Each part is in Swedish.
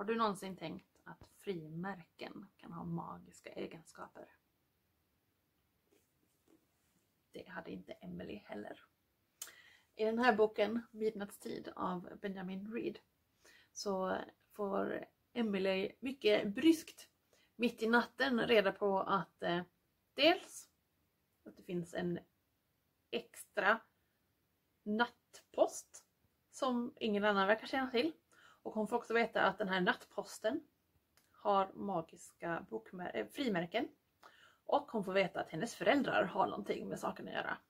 Har du någonsin tänkt att frimärken kan ha magiska egenskaper? Det hade inte Emily heller. I den här boken, Midnattstid av Benjamin Reed, så får Emily mycket bryskt mitt i natten reda på att dels att det finns en extra nattpost som ingen annan verkar känna till. Och hon får också veta att den här nattposten har magiska frimärken. Och hon får veta att hennes föräldrar har någonting med saken att göra.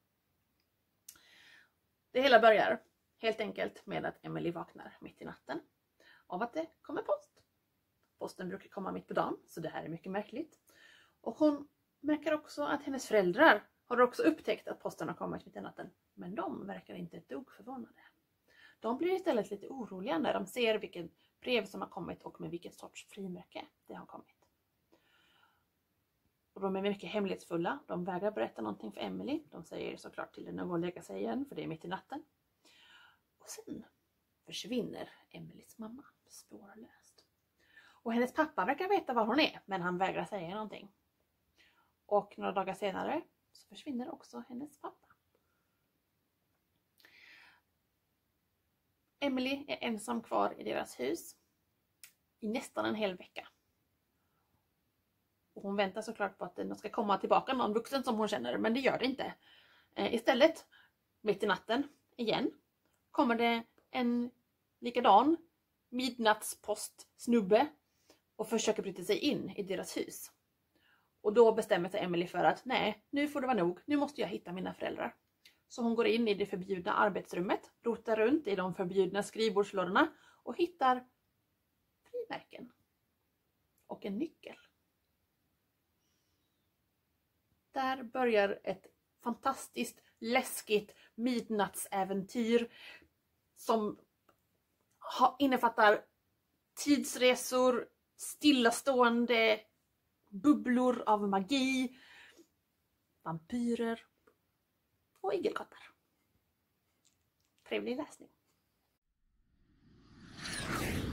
Det hela börjar helt enkelt med att Emily vaknar mitt i natten av att det kommer post. Posten brukar komma mitt på dagen, så det här är mycket märkligt. Och hon märker också att hennes föräldrar har också upptäckt att posten har kommit mitt i natten. Men de verkar inte ett dugg förvånade. De blir istället lite oroliga när de ser vilken brev som har kommit och med vilket sorts frimärke det har kommit. Och de är mycket hemlighetsfulla. De vägrar berätta någonting för Emily. De säger såklart till henne att gå och lägga sig igen, för det är mitt i natten. Och sen försvinner Emilys mamma spårlöst. Och hennes pappa verkar veta var hon är, men han vägrar säga någonting. Och några dagar senare så försvinner också hennes pappa. Emily är ensam kvar i deras hus i nästan en hel vecka. Och hon väntar såklart på att det ska komma tillbaka någon vuxen som hon känner, men det gör det inte. Istället, mitt i natten, igen, kommer det en likadan midnattspostsnubbe och försöker bryta sig in i deras hus. Och då bestämmer sig Emily för att nej, nu får det vara nog, nu måste jag hitta mina föräldrar. Så hon går in i det förbjudna arbetsrummet, rotar runt i de förbjudna skrivbordslådorna och hittar frimärken och en nyckel. Där börjar ett fantastiskt läskigt midnattsäventyr som innefattar tidsresor, stillastående bubblor av magi, vampyrer och igelkottar. Trevlig läsning.